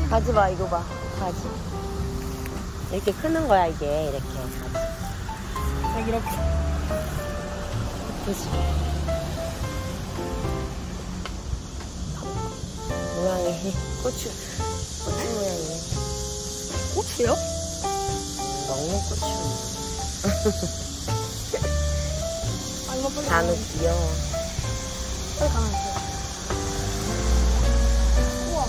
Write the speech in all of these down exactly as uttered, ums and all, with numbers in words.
가지 봐, 이거 봐. 가지. 이렇게 크는 거야, 이게. 이렇게. 가지. 아, 이렇게. 그지? 모양이 고추. 고추 모양이네. 고추요? 먹는 고추. 아, 이거 빨리 단우 귀여워. 빨리 가만있어. 우와.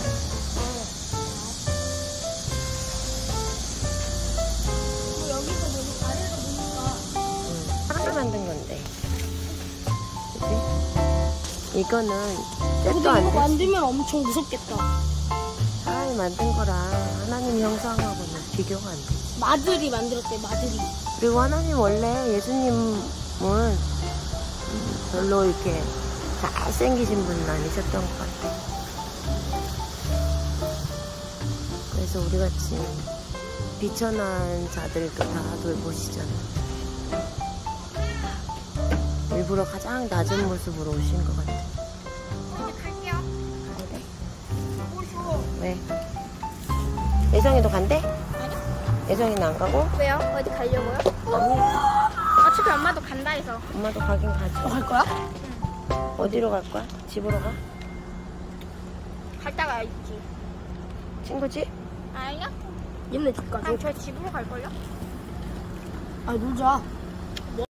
어, 여기서 보니까, 아래에서 보니까. 응. 사람이 만든 건데. 그치? 이거는 근데 셋도 안 이거 되지. 만들면 엄청 무섭겠다. 사람이 만든 거라 하나님 형상하고는 비교가 안 돼. 마들이 만들었대, 마들이. 그리고 하나님 원래 예수님은 별로 이렇게 잘생기신 분은 아니셨던 것 같아. 그래서 우리같이 비천한 자들도 다 돌보시잖아. 일부러 가장 낮은 모습으로 오신 것 같아. 이제 갈게요. 그래? 오쇼. 왜? 예성이도 간대? 아니요. 예성이는 안 가고? 왜요? 어디 가려고요? 아니, 어차피 엄마도 간다 해서. 엄마도 가긴 가지. 너 갈 거야? 어디로 갈 거야? 집으로 가? 갔다가 있지. 친구 집? 아니요. 얘네 집 가죠. 저 집으로 갈걸요? 아, 놀자.